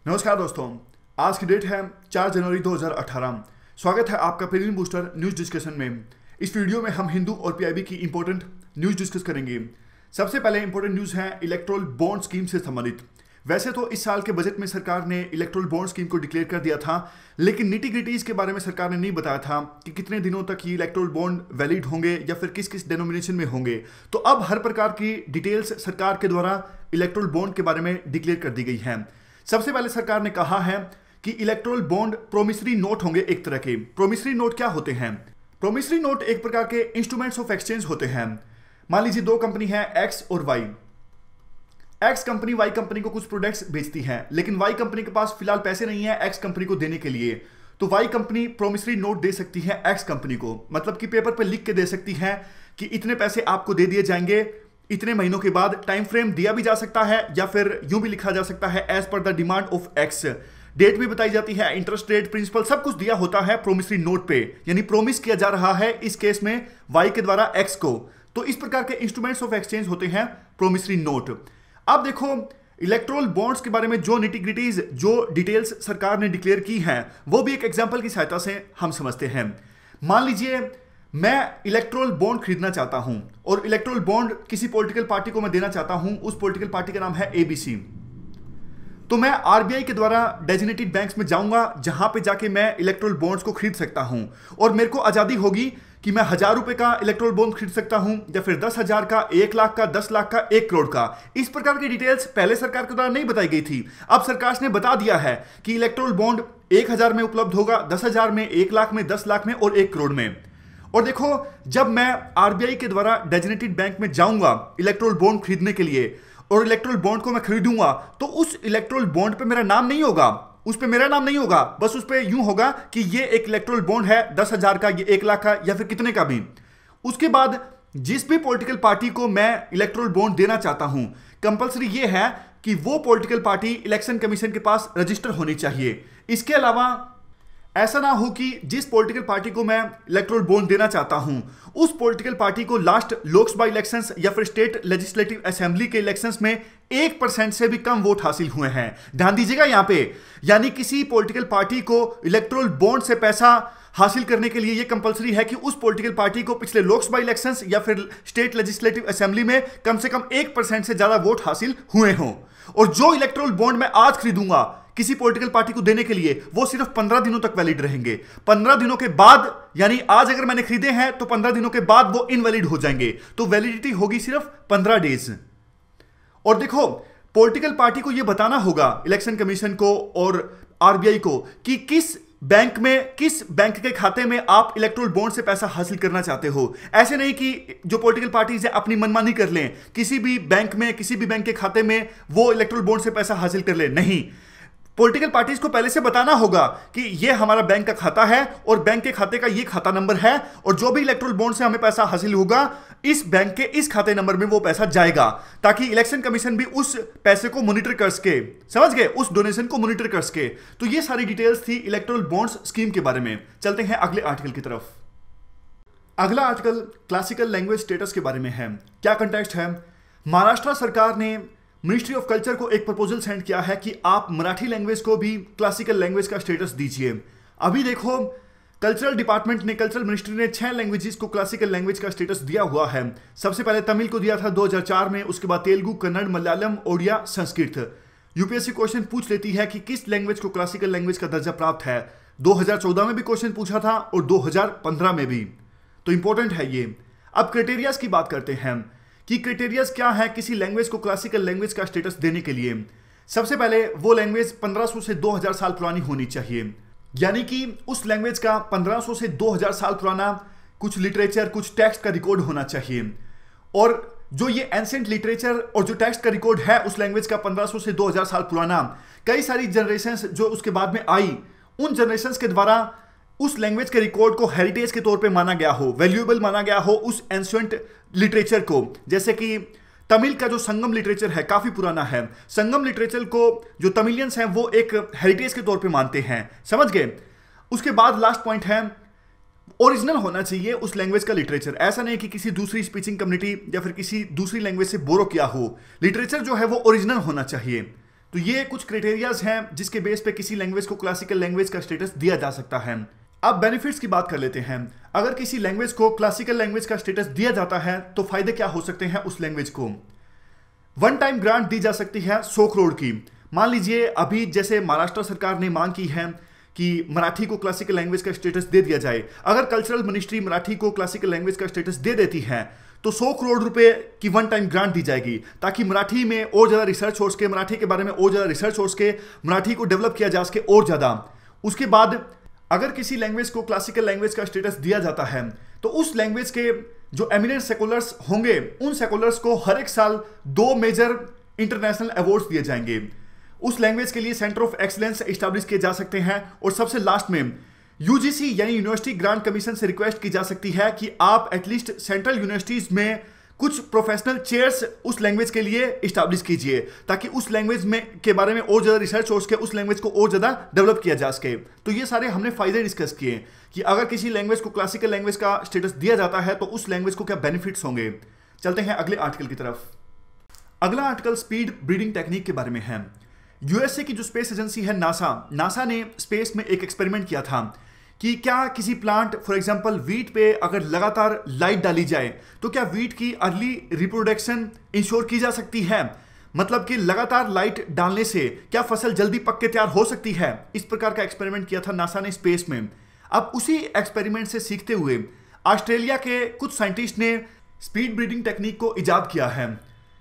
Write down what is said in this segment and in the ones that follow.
नमस्कार दोस्तों, आज की डेट है 4 जनवरी 2018। स्वागत है आपका प्रीलिम बूस्टर न्यूज डिस्कशन में। इस वीडियो में हम हिंदू और पीआईबी की इंपॉर्टेंट न्यूज डिस्कस करेंगे। सबसे पहले इंपॉर्टेंट न्यूज है इलेक्टोरल बॉन्ड स्कीम से संबंधित। वैसे तो इस साल के बजट में सरकार ने इलेक्टोरल बॉन्ड स्कीम को डिक्लेयर कर दिया था, लेकिन निटी ग्रिटीज के बारे में सरकार ने नहीं बताया था कि कितने दिनों तक ये इलेक्टोरल बॉन्ड वैलिड होंगे या फिर किस किस डेनोमिनेशन में होंगे। तो अब हर प्रकार की डिटेल्स सरकार के द्वारा इलेक्टोरल बॉन्ड के बारे में डिक्लेयर कर दी गई है। सबसे पहले सरकार ने कहा है कि इलेक्टोरल बॉन्ड प्रोमिसरी नोट होंगे। एक तरह के प्रोमिसरी नोट क्या होते हैं? प्रोमिसरी नोट एक प्रकार के इंस्ट्रूमेंट्स ऑफ एक्सचेंज होते हैं। मान लीजिए दो कंपनी है एक्स और Y. X company Y company को कुछ प्रोडक्ट्स बेचती है, लेकिन वाई कंपनी के पास फिलहाल पैसे नहीं है एक्स कंपनी को देने के लिए। तो वाई कंपनी प्रोमिसरी नोट दे सकती है एक्स कंपनी को, मतलब कि पेपर पर लिख के दे सकती है कि इतने पैसे आपको दे दिए जाएंगे इतने महीनों के बाद। टाइम फ्रेम दिया भी जा सकता है या फिर यूं भी लिखा जा सकता है as per the demand of ex. Date भी बताई जाती है, इंटरेस्ट रेट, प्रिंसिपल सब कुछ दिया होता है प्रोमिसरी नोट पे। यानी प्रोमिस किया जा रहा है इस केस में वाई के द्वारा एक्स को। तो इस प्रकार के इंस्ट्रूमेंट्स ऑफ एक्सचेंज होते हैं प्रोमिसरी नोट। अब देखो इलेक्टोरल बॉन्ड्स के बारे में जो निटी-ग्रिटीज, जो डिटेल्स सरकार ने डिक्लेयर की हैं, वो भी एक एग्जांपल की सहायता से हम समझते हैं। मान लीजिए मैं इलेक्टोरल बॉन्ड खरीदना चाहता हूं और इलेक्टोरल बॉन्ड किसी पॉलिटिकल पार्टी को मैं देना चाहता हूं। उस पॉलिटिकल पार्टी का नाम है एबीसी। तो मैं आरबीआई के द्वारा डेजिग्नेटेड बैंक्स में जाऊंगा, जहां पे जाके मैं इलेक्टोरल बॉन्ड्स को खरीद सकता हूं और मेरे को आजादी होगी कि मैं 1000 रुपए का इलेक्टोरल बॉन्ड खरीद सकता हूं या फिर 10,000 का, 1 लाख का, 10 लाख का, 1 करोड़ का। इस प्रकार की डिटेल्स पहले सरकार के द्वारा नहीं बताई गई थी। अब सरकार ने बता दिया है कि इलेक्टोरल बॉन्ड 1000 में उपलब्ध होगा, 10,000 में, 1 लाख में, 10 लाख में और 1 करोड़ में। और देखो जब मैं आरबीआई के द्वारा डेजिग्नेटेड बैंक में जाऊंगा इलेक्टोरल बॉन्ड खरीदने के लिए और इलेक्टोरल बॉन्ड को मैं खरीदूंगा, तो उस इलेक्टोरल बॉन्ड पे मेरा नाम नहीं होगा, उस पे मेरा नाम नहीं होगा। बस उस पे यूं होगा कि ये एक इलेक्टोरल बॉन्ड है 10,000 का, ये 1 लाख का या फिर कितने का भी। उसके बाद जिस भी पॉलिटिकल पार्टी को मैं इलेक्टोरल बॉन्ड देना चाहता हूं, कंपलसरी ये है कि वो पॉलिटिकल पार्टी इलेक्शन कमीशन के पास रजिस्टर होनी चाहिए। इसके अलावा ऐसा ना हो कि जिस पॉलिटिकल पार्टी को मैं इलेक्टोरल बॉन्ड देना चाहता हूं, उस पॉलिटिकल पार्टी को लास्ट लोकसभा इलेक्शंस या फिर स्टेट लेजिस्लेटिव असेंबली के इलेक्शंस में 1% से भी कम वोट हासिल हुए हैं। ध्यान दीजिएगा यहां पे, यानी किसी पॉलिटिकल पार्टी को इलेक्टोरल बॉन्ड से पैसा हासिल करने के लिए यह कंपलसरी है कि उस पॉलिटिकल पार्टी को पिछले लोकसभा इलेक्शंस या फिर स्टेट लेजिस्लेटिव असेंबली में कम से कम 1% से ज्यादा वोट हासिल हुए हों। और जो इलेक्टोरल बॉन्ड मैं आज खरीदूंगा किसी पॉलिटिकल पार्टी को देने के लिए, वो सिर्फ 15 दिनों तक वैलिड रहेंगे। 15 दिनों के बाद, यानी आज अगर मैंने खरीदे हैं तो 15 दिनों के बाद वो इनवैलिड हो जाएंगे। तो वैलिडिटी होगी सिर्फ 15 डेज। और देखो पॉलिटिकल पार्टी को यह बताना होगा इलेक्शन कमीशन को और आरबीआई को कि किस बैंक में, किस बैंक के खाते में आप इलेक्टोरल बॉन्ड से पैसा हासिल करना चाहते हो। ऐसे नहीं कि जो पॉलिटिकल पार्टीज है अपनी मनमानी कर लें, किसी भी बैंक में, किसी भी बैंक के खाते में वो इलेक्टोरल बॉन्ड से पैसा हासिल कर ले। नहीं, पॉलिटिकल पार्टीज को पहले से बताना होगा कि ये हमारा बैंक का खाता है और बैंक के खाते का ये खाता नंबर है और जो भी इलेक्टोरल बॉन्ड से हमें पैसा हासिल होगा इस बैंक के इस खाते नंबर में वो पैसा जाएगा, ताकि इलेक्शन कमीशन भी उस पैसे को मॉनिटर कर सके। समझ गए? उस डोनेशन को मॉनिटर कर सके। तो ये सारी डिटेल्स थी इलेक्टोरल बॉन्ड्स स्कीम के बारे में। चलते हैं अगले आर्टिकल की तरफ। अगला आर्टिकल क्लासिकल लैंग्वेज स्टेटस के बारे में है। क्या कंटेक्स्ट है? महाराष्ट्र सरकार ने मिनिस्ट्री ऑफ कल्चर को एक प्रपोजल सेंड किया है कि आप मराठी लैंग्वेज को भी क्लासिकल लैंग्वेज का स्टेटस दीजिए। अभी देखो कल्चरल डिपार्टमेंट ने, कल्चरल मिनिस्ट्री ने 6 लैंग्वेजेस को क्लासिकल लैंग्वेज का स्टेटस दिया हुआ है। सबसे पहले तमिल को दिया था 2004 में, उसके बाद तेलुगु, कन्नड़, मलयालम, ओडिया, संस्कृत। यूपीएससी क्वेश्चन पूछ लेती है कि किस लैंग्वेज को क्लासिकल लैंग्वेज का दर्जा प्राप्त है। 2014 में भी क्वेश्चन पूछा था और 2015 में भी। तो इंपॉर्टेंट है ये। अब क्राइटेरियाज की बात करते हैं कि क्राइटेरियाज क्या है किसी लैंग्वेज को क्लासिकल लैंग्वेज का स्टेटस देने के लिए। सबसे पहले वो लैंग्वेज 1500 से 2000 साल पुरानी होनी चाहिए, यानी कि उस लैंग्वेज का 1500 से 2000 साल पुराना कुछ लिटरेचर, कुछ टेक्स्ट का रिकॉर्ड होना चाहिए। और जो ये एंशिएंट लिटरेचर और जो टेक्स्ट का रिकॉर्ड है उस लैंग्वेज का 1500 से 2000 साल पुराना, कई सारी जनरेशंस जो उसके बाद में आई, उन जनरेशंस के द्वारा उस लैंग्वेज के रिकॉर्ड को हेरिटेज के तौर पे माना गया हो, वैल्यूएबल माना गया हो उस एंशिएंट लिटरेचर को। जैसे कि तमिल का जो संगम लिटरेचर है काफी पुराना है। संगम लिटरेचर को जो तमिलियंस हैं वो एक हेरिटेज के तौर पे मानते हैं। समझ गए? उसके बाद लास्ट पॉइंट है ओरिजिनल होना चाहिए उस लैंग्वेज का लिटरेचर। ऐसा नहीं कि किसी दूसरी स्पीचिंग कम्युनिटी या फिर किसी दूसरी लैंग्वेज से बोरो किया हो। लिटरेचर जो है वो ओरिजिनल होना चाहिए। तो ये कुछ क्राइटेरियाज हैं जिसके बेस पे किसी लैंग्वेज को क्लासिकल लैंग्वेज का स्टेटस दिया जा सकता है। अब बेनिफिट्स की बात कर लेते हैं। अगर किसी लैंग्वेज को क्लासिकल लैंग्वेज का स्टेटस दिया जाता है तो फायदे क्या हो सकते हैं उस लैंग्वेज को। वन टाइम ग्रांट दी जा सकती है 100 करोड़ की। मान लीजिए अभी जैसे महाराष्ट्र सरकार ने मांग की है कि मराठी को क्लासिकल लैंग्वेज का स्टेटस दे दिया जाए। अगर कल्चरल मिनिस्ट्री मराठी को क्लासिकल लैंग्वेज का स्टेटस दे देती है तो 100 करोड़ रुपए की वन टाइम ग्रांट दी जाएगी, ताकि मराठी में और ज्यादा रिसर्च हो सके, मराठी के बारे में और ज्यादा रिसर्च हो सके, मराठी को डेवलप किया जा सके और ज्यादा। उसके बाद अगर किसी लैंग्वेज को क्लासिकल लैंग्वेज का स्टेटस दिया जाता है तो उस लैंग्वेज के जो एमिनेंट सेकुलर्स होंगे उन सेकुलर्स को हर एक साल 2 मेजर इंटरनेशनल अवार्ड्स दिए जाएंगे। उस लैंग्वेज के लिए सेंटर ऑफ एक्सीलेंस एस्टैब्लिश किए जा सकते हैं। और सबसे लास्ट में यूजीसी यानी यूनिवर्सिटी ग्रांट कमीशन से रिक्वेस्ट की जा सकती है कि आप एटलीस्ट सेंट्रल यूनिवर्सिटीज में कुछ प्रोफेशनल चेयर्स उस लैंग्वेज के लिए इस्टेब्लिश कीजिए, ताकि उस लैंग्वेज में के बारे में और ज़्यादा रिसर्च हो सके, उस लैंग्वेज को और ज़्यादा डेवलप किया जा सके। तो ये सारे हमने फायदे डिस्कस किए कि अगर किसी लैंग्वेज को क्लासिकल लैंग्वेज का स्टेटस दिया जाता है तो उस लैंग्वेज को क्या बेनिफिट्स होंगे। चलते हैं अगले आर्टिकल की तरफ। अगला आर्टिकल स्पीड ब्रीडिंग टेक्निक के बारे में है। यूएसए की जो स्पेस एजेंसी है नासा ने स्पेस में एक एक्सपेरिमेंट किया था कि क्या किसी प्लांट फॉर एग्जांपल वीट पे अगर लगातार लाइट डाली जाए तो क्या वीट की अर्ली रिप्रोडक्शन इंश्योर की जा सकती है। मतलब कि लगातार लाइट डालने से क्या फसल जल्दी पक के तैयार हो सकती है। इस प्रकार का एक्सपेरिमेंट किया था नासा ने स्पेस में। अब उसी एक्सपेरिमेंट से सीखते हुए ऑस्ट्रेलिया के कुछ साइंटिस्ट ने स्पीड ब्रीडिंग टेक्निक को इजाद किया है।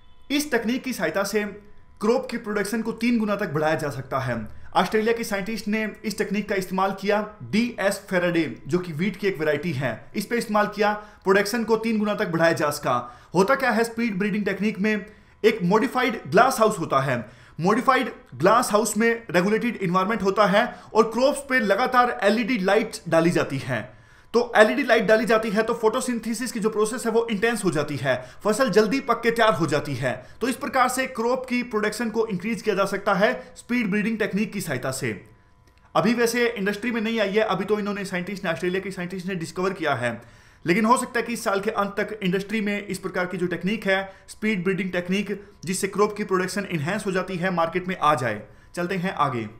इस तकनीक की सहायता से क्रॉप की प्रोडक्शन को 3 गुना तक बढ़ाया जा सकता है। ऑस्ट्रेलिया के साइंटिस्ट ने इस टेक्निक का इस्तेमाल किया, DS फेराडे जो कि वीट की एक वैरायटी है, इस पे इस्तेमाल किया, प्रोडक्शन को 3 गुना तक बढ़ाया जा सका। होता क्या है, स्पीड ब्रीडिंग टेक्निक में एक मॉडिफाइड ग्लास हाउस होता है। मॉडिफाइड ग्लास हाउस में रेगुलेटेड इन्वायरमेंट होता है और क्रॉप्स पे लगातार LED लाइट डाली जाती है। तो LED लाइट डाली जाती है तो फोटोसिंथेसिस की जो प्रोसेस है वो इंटेंस हो जाती है, फसल जल्दी पक के तैयार हो जाती है। तो इस प्रकार से क्रॉप की प्रोडक्शन को इंक्रीज किया जा सकता है स्पीड ब्रीडिंग टेक्निक की सहायता से। अभी वैसे इंडस्ट्री में नहीं आई है, अभी तो इन्होंने ऑस्ट्रेलिया के साइंटिस्ट ने डिस्कवर किया है, लेकिन हो सकता है कि इस साल के अंत तक इंडस्ट्री में इस प्रकार की जो टेक्निक है स्पीड ब्रीडिंग टेक्निक जिससे क्रॉप की प्रोडक्शन इनहेंस हो जाती है मार्केट में आ जाए। चलते हैं आगे।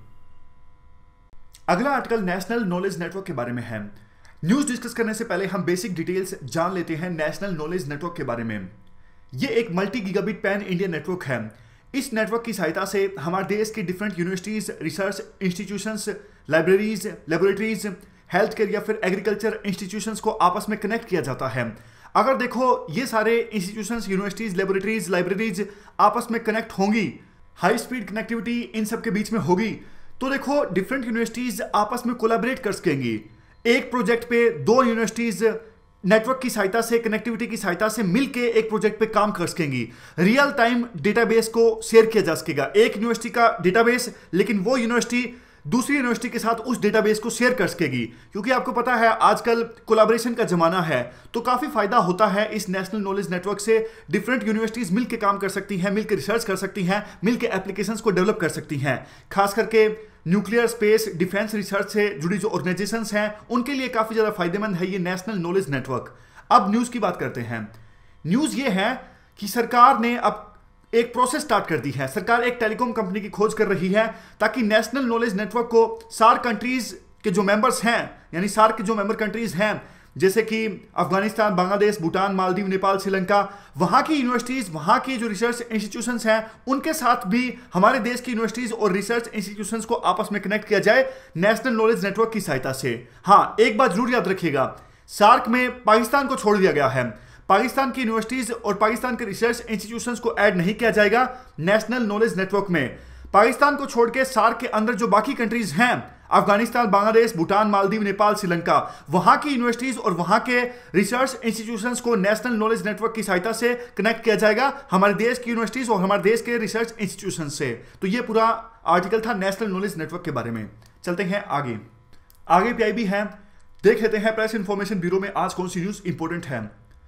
अगला आर्टिकल नेशनल नॉलेज नेटवर्क के बारे में है। न्यूज डिस्कस करने से पहले हम बेसिक डिटेल्स जान लेते हैं नेशनल नॉलेज नेटवर्क के बारे में। यह एक multi gigabit pan India network है। इस नेटवर्क की सहायता से हमारे देश की different universities, research institutions, libraries, laboratories, health care या फिर एग्रीकल्चर इंस्टीट्यूशंस को आपस में कनेक्ट किया जाता है। अगर देखो ये सारे इंस्टीट्यूशंस, यूनिवर्सिटीज, लेबोरेटरीज, लाइब्रेरीज आपस में कनेक्ट होंगी, हाई स्पीड कनेक्टिविटी इन सब के बीच में होगी, तो देखो डिफरेंट यूनिवर्सिटीज आपस में कोलैबोरेट कर सकेंगी। एक प्रोजेक्ट पे 2 यूनिवर्सिटीज नेटवर्क की सहायता से, कनेक्टिविटी की सहायता से मिलके एक प्रोजेक्ट पे काम कर सकेंगी। रियल टाइम डेटाबेस को शेयर किया जा सकेगा। एक यूनिवर्सिटी का डेटाबेस, लेकिन वो यूनिवर्सिटी दूसरी यूनिवर्सिटी के साथ उस डेटाबेस को शेयर कर सकेगी। क्योंकि आपको पता है आजकल कोलैबोरेशन का जमाना है, तो काफी फायदा होता है इस नेशनल नॉलेज नेटवर्क से। डिफरेंट यूनिवर्सिटीज मिलकर काम कर सकती हैं, मिलकर रिसर्च कर सकती हैं, मिलकर एप्लीकेशंस को डेवलप कर सकती हैं। खास करके न्यूक्लियर, स्पेस, डिफेंस रिसर्च से जुड़ी जो ऑर्गेनाइजेशंस हैं उनके लिए काफी ज्यादा फायदेमंद है ये नेशनल नॉलेज नेटवर्क। अब न्यूज की बात करते हैं। न्यूज ये है कि सरकार ने अब एक प्रोसेस स्टार्ट कर दी है। सरकार एक टेलीकॉम कंपनी की खोज कर रही है ताकि नेशनल नॉलेज नेटवर्क को सार्क कंट्रीज के जो मेंबर्स हैं, यानी सार्क के जो मेंबर कंट्रीज हैं जैसे कि अफगानिस्तान, बांग्लादेश, भूटान, मालदीव, नेपाल, श्रीलंका, वहां की यूनिवर्सिटीज, वहां की जो रिसर्च इंस्टीट्यूशंस हैं उनके साथ भी हमारे देश की यूनिवर्सिटीज और रिसर्च इंस्टीट्यूशंस को आपस में कनेक्ट किया जाए नेशनल नॉलेज नेटवर्क की सहायता से। हाँ, एक बात जरूर याद रखिएगा, सार्क में पाकिस्तान को छोड़ दिया गया है। पाकिस्तान की यूनिवर्सिटीज और पाकिस्तान के रिसर्च इंस्टीट्यूशंस को ऐड नहीं किया जाएगा नेशनल नॉलेज नेटवर्क में। पाकिस्तान को छोड़ के सार्क के अंदर जो बाकी कंट्रीज हैं, अफगानिस्तान, बांग्लादेश, भूटान, मालदीव, नेपाल, श्रीलंका, वहां की यूनिवर्सिटीज और वहां के रिसर्च इंस्टीट्यूशंस को नेशनल नॉलेज नेटवर्क की सहायता से कनेक्ट किया जाएगा हमारे देश की यूनिवर्सिटीज और हमारे देश के रिसर्च इंस्टीट्यूशंस से। तो ये पूरा आर्टिकल था नेशनल नॉलेज नेटवर्क के बारे में। चलते हैं आगे। आगे PIB है, देख लेते हैं प्रेस इंफॉर्मेशन ब्यूरो में आज कौन सी न्यूज इंपॉर्टेंट है।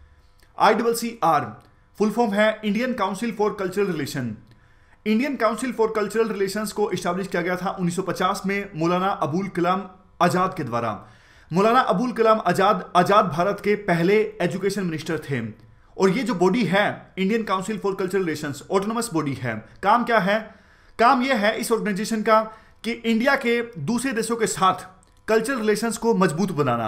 ICCR फुल फॉर्म है Indian council for cultural relation. Indian council for cultural relations को इस्टेब्लिश किया गया था 1950 में मौलाना अबुल कलाम आजाद के द्वारा। मौलाना अबुल कलाम आजाद भारत के पहले एजुकेशन मिनिस्टर थे। और ये जो बॉडी है Indian council for cultural relations, autonomous body है। काम क्या है? काम यह है इस ऑर्गेनाइजेशन का कि इंडिया के दूसरे देशों के साथ कल्चरल रिलेशंस को मजबूत बनाना।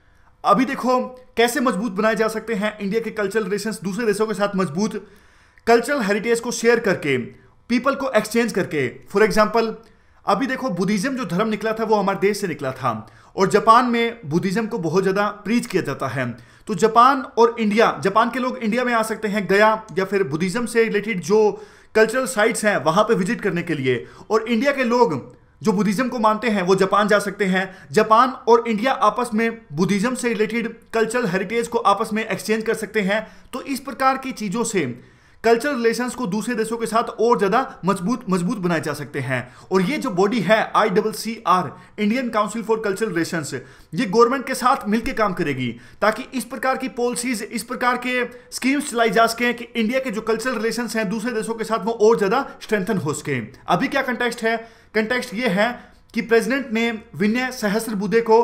अभी देखो कैसे मजबूत बनाए जा सकते हैं इंडिया के कल्चरल रिलेशंस दूसरे देशों के साथ मजबूत, कल्चरल हेरिटेज को शेयर करके, पीपल को एक्सचेंज करके। फॉर एग्जांपल अभी देखो बुद्धिज्म जो धर्म निकला था वो हमारे देश से निकला था और जापान में बुद्धिज्म को बहुत ज्यादा प्रीच किया जाता है। तो जापान और इंडिया, जापान के लोग इंडिया में आ सकते हैं गया या फिर बुद्धिज्म से रिलेटेड जो कल्चरल साइट्स हैं वहां पे विजिट करने के लिए, और इंडिया के लोग जो बुद्धिज्म को मानते हैं वो जापान जा सकते हैं। जापान और इंडिया आपस में बुद्धिज्म से रिलेटेड कल्चरल हेरिटेज को आपस में एक्सचेंज कर सकते हैं। तो इस प्रकार की चीजों से कल्चरल रिलेशंस को दूसरे देशों के साथ और ज्यादा मजबूत बनाए जा सकते हैं। और ये जो बॉडी है ICCR, Indian council for cultural relations, ये गवर्नमेंट के साथ मिलकर काम करेगी ताकि इस प्रकार की पॉलिसीज, इस प्रकार के स्कीम्स चलाई जा सके कि इंडिया के जो कल्चरल रिलेशंस हैं दूसरे देशों के साथ वो और ज्यादा स्ट्रेंथन हो सके। अभी क्या कंटेक्स्ट है? कंटेक्स्ट ये है कि प्रेसिडेंट ने विनय सहस्रबुद्धे को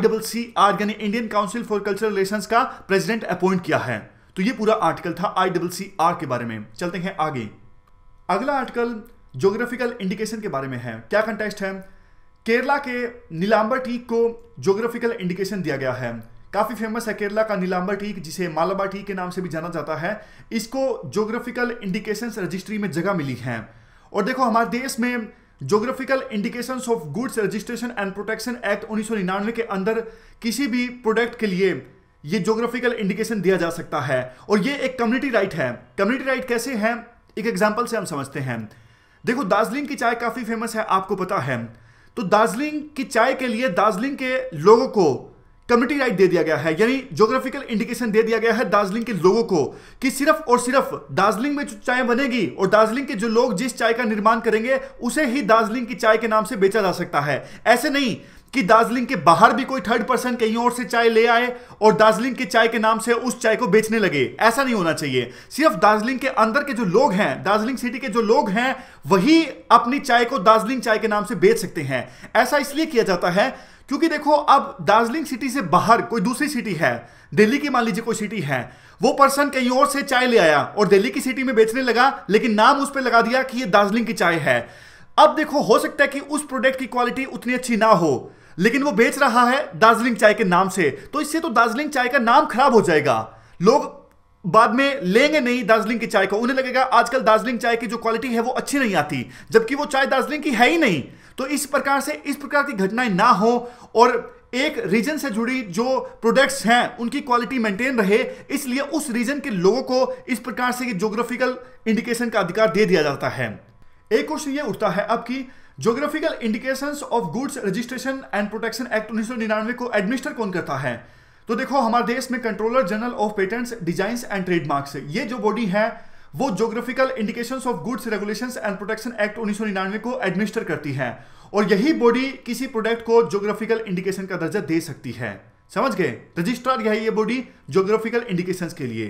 ICCR यानी Indian council for cultural relations का प्रेसिडेंट अपॉइंट किया है। तो ये पूरा आर्टिकल था ICCR के बारे में। चलते हैं आगे। अगला आर्टिकल ज्योग्राफिकल इंडिकेशन के बारे में है। क्या कंटेक्स्ट है? केरला के नीलांबर टीक को ज्योग्राफिकल इंडिकेशन दिया गया है। काफी फेमस है केरला का नीलांबर टीक, जिसे मालाबार टीक के नाम से भी जाना जाता है। इसको ज्योग्राफिकल इंडिकेशन रजिस्ट्री में जगह मिली है। और देखो हमारे देश में geographical indications of goods registration and protection act 1999 के अंदर किसी भी प्रोडक्ट के लिए ये ज्योग्राफिकल इंडिकेशन दिया जा सकता है और ये एक कम्युनिटी राइट है। कम्युनिटी राइट कैसे है, एक एग्जांपल से हम समझते हैं। देखो दार्जिलिंग की चाय काफी फेमस है, आपको पता है। तो दार्जिलिंग की चाय के लिए दार्जिलिंग के लोगों को कम्युनिटी राइट दे दिया गया है, यानी ज्योग्राफिकल इंडिकेशन दे दिया गया है दार्जिलिंग के लोगों को कि सिर्फ और सिर्फ दार्जिलिंग में जो चाय बनेगी और दार्जिलिंग के जो लोग जिस चाय का निर्माण करेंगे उसे ही दार्जिलिंग की चाय के नाम से बेचा जा सकता है। ऐसे नहीं कि दार्जिलिंग के बाहर भी कोई थर्ड पर्सन कहीं और से चाय ले आए और दार्जिलिंग की चाय के नाम से उस चाय को बेचने लगे। ऐसा नहीं होना चाहिए। सिर्फ दार्जिलिंग के अंदर के जो लोग हैं, दार्जिलिंग सिटी के जो लोग हैं, वही अपनी चाय को दार्जिलिंग चाय के नाम से बेच सकते हैं। ऐसा इसलिए किया जाता है क्योंकि देखो अब दार्जिलिंग सिटी से बाहर कोई दूसरी सिटी है, दिल्ली की मान लीजिए कोई सिटी है, वो पर्सन कहीं और से चाय ले आया और दिल्ली की सिटी में बेचने लगा, लेकिन नाम उस पर लगा दिया कि ये दार्जिलिंग की चाय है। अब देखो हो सकता है कि उस प्रोडक्ट की क्वालिटी उतनी अच्छी ना हो, लेकिन वो बेच रहा है दार्जिलिंग चाय के नाम से, तो इससे तो दार्जिलिंग चाय का नाम खराब हो जाएगा। लोग बाद में लेंगे नहीं दार्जिलिंग की चाय को, उन्हें लगेगा आजकल दार्जिलिंग चाय की जो क्वालिटी है वो अच्छी नहीं आती, जबकि वो चाय दार्जिलिंग की है ही नहीं। तो इस प्रकार की घटनाएं ना हो और एक रीजन से जुड़ी जो प्रोडक्ट्स हैं उनकी क्वालिटी मेंटेन रहे, इसलिए उस रीजन के लोगों को इस प्रकार से ज्योग्राफिकल इंडिकेशन का अधिकार दे दिया जाता है। एक क्वेश्चन ये उठता है अब कि geographical indications of goods registration and protection act 1999 को एडमिनिस्टर कौन करता है? तो देखो हमारे देश में controller general of patents, designs and trademarks, ये जो बॉडी है वो geographical indications of goods regulations and protection act 1999 को एडमिनिस्टर करती है और यही बॉडी किसी प्रोडक्ट को ज्योग्राफिकल इंडिकेशन का दर्जा दे सकती है। समझ गए? रजिस्ट्रार यही ये बॉडी ज्योग्राफिकल इंडिकेशंस के लिए।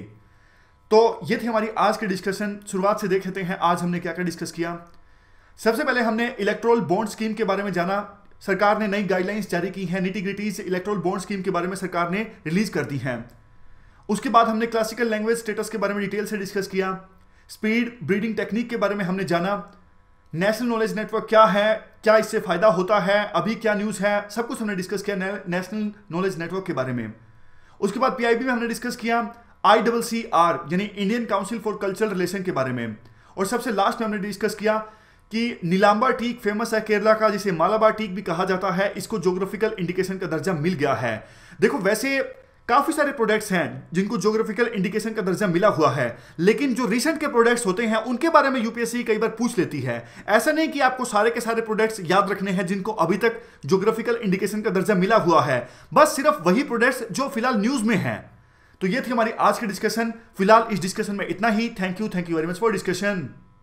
तो ये थी हमारी आज की डिस्कशन। शुरुआत से देख लेते हैं आज हमने क्या क्या डिस्कस किया। सबसे पहले हमने इलेक्टोरल बॉन्ड स्कीम के बारे में जाना। सरकार ने नई गाइडलाइंस जारी की हैं, निटी-ग्रिटीज इलेक्टोरल बॉन्ड स्कीम के बारे में सरकार ने रिलीज कर दी हैं। उसके बाद हमने क्लासिकल लैंग्वेज स्टेटस के बारे में डिटेल से डिस्कस किया। स्पीड ब्रीडिंग टेक्निक के बारे में हमने जाना। नेशनल नॉलेज नेटवर्क क्या है, क्या इससे फायदा होता है, अभी क्या न्यूज़ है, सब कुछ हमने डिस्कस किया नेशनल नॉलेज नेटवर्क के बारे में। उसके बाद पीआईबी में हमने डिस्कस किया ICCR यानी Indian council for cultural relation के बारे में। और सबसे लास्ट में हमने डिस्कस किया कि नीलांबर टीक फेमस है केरला का, जिसे मालाबार टीक भी कहा जाता है, इसको ज्योग्राफिकल इंडिकेशन का दर्जा मिल गया है। देखो वैसे काफी सारे प्रोडक्ट्स हैं जिनको ज्योग्राफिकल इंडिकेशन का दर्जा मिला हुआ है, लेकिन जो रिसेंट के प्रोडक्ट्स होते हैं उनके बारे में यूपीएससी कई बार पूछ लेती है। ऐसा नहीं कि आपको सारे के सारे प्रोडक्ट्स याद रखने हैं जिनको अभी तक ज्योग्राफिकल इंडिकेशन का दर्जा मिला हुआ है, बस सिर्फ वही प्रोडक्ट्स जो फिलहाल न्यूज में हैं। तो ये थी हमारी आज की डिस्कशन। फिलहाल इस डिस्कशन में इतना ही। Thank you very much for discussion.